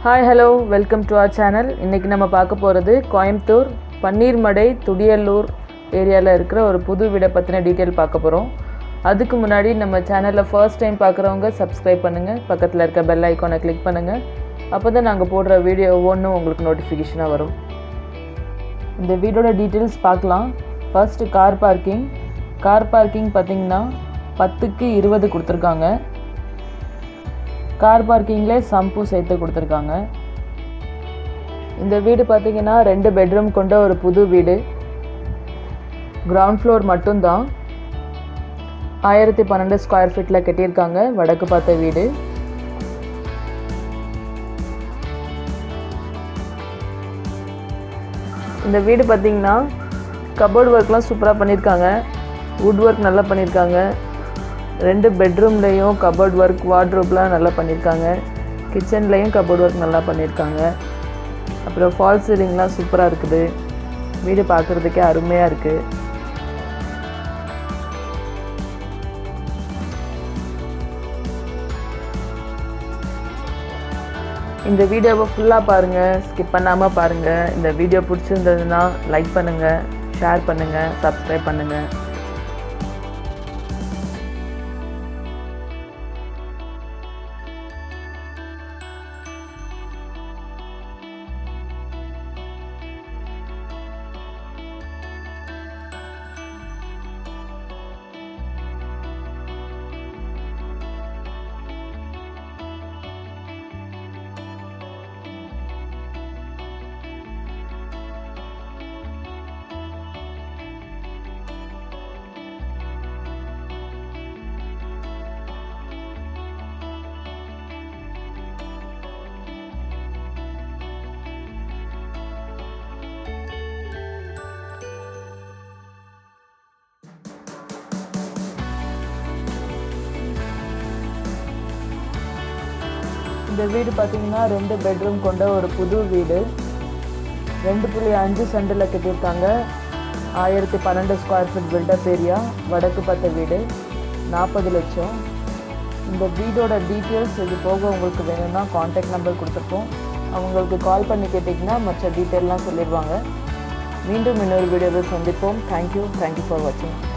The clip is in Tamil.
Hi, hello, welcome to our channel. இன்னைக்கு நம்ம பார்க்க போறது கோயம்புத்தூர் பன்னீர்மடை துடியலூர் ஏரியால இருக்கிற ஒரு புது வீட பத்தின டீடைல் பார்க்க போறோம். அதுக்கு முன்னாடி நம்ம சேனலை ஃபர்ஸ்ட் டைம் பார்க்கறவங்க Subscribe பண்ணுங்க. பக்கத்துல இருக்க பெல் ஐகானை கிளிக் பண்ணுங்க. அப்பதான் நாங்க போடுற வீடியோ ஒவ்வொன்றும் உங்களுக்கு நோட்டிஃபிகேஷனா வரும். இந்த வீடியோட டீடைல்ஸ் பார்க்கலாம். First car parking. Car parking பாத்தீங்கன்னா 10க்கு 20 கொடுத்திருக்காங்க. கார் பார்க்கிங்ல சம்பு சேர்த்து கொடுத்திருக்காங்க. இந்த வீடு பாத்தீங்கன்னா 2 பெட்ரூம் கொண்ட ஒரு புது வீடு. கிரவுண்ட் ஃப்ளோர் மட்டும் தான். 1012 ஸ்கொயர் ஃபீட்ல கட்டியிருக்காங்க. வடக்கு பார்த்த வீடு. இந்த வீடு பாத்தீங்கன்னா கபோர்ட் ஒர்க்லாம் சூப்பரா பண்ணிருக்காங்க. வுட் ஒர்க் நல்லா பண்ணிருக்காங்க. 2 பெட்ரூம்லயும் கபோர்ட் ஒர்க் வார்ட்ரோப்லாம் நல்லா பண்ணிருக்காங்க. கிச்சன்லயும் கபோர்ட் ஒர்க் நல்லா பண்ணிருக்காங்க. அப்புறம் ஃபால் சீலிங்லாம் சூப்பரா இருக்குது. வீடு பார்க்கிறதுக்கே அருமையா இருக்கு. இந்த வீடியோவை ஃபுல்லா பாருங்க, ஸ்கிப் பண்ணாம பாருங்க. இந்த வீடியோ பிடிச்சிருந்ததுன்னா லைக் பண்ணுங்க, ஷேர் பண்ணுங்க, Subscribe பண்ணுங்க. இந்த வீடு பாத்தீங்கன்னா 2 பெட்ரூம் கொண்ட ஒரு புது வீடு. 2.5 சென்டில் கட்டியிருக்காங்க. 1012 ஸ்கொயர் ஃபீட் பில்டப் ஏரியா. வடக்கு பார்த்த வீடு. 40 லட்சம். இந்த வீடோட டீட்டெயில்ஸ் இது போக உங்களுக்கு வேணும்னா கான்டாக்ட் நம்பர் கொடுத்துருக்கோம். அவங்களுக்கு கால் பண்ணி கேட்டிங்கன்னா மற்ற டீட்டெயிலாம் சொல்லிடுவாங்க. மீண்டும் இன்னொரு வீடியோவில் சந்திப்போம். தேங்க்யூ ஃபார் வாட்சிங்.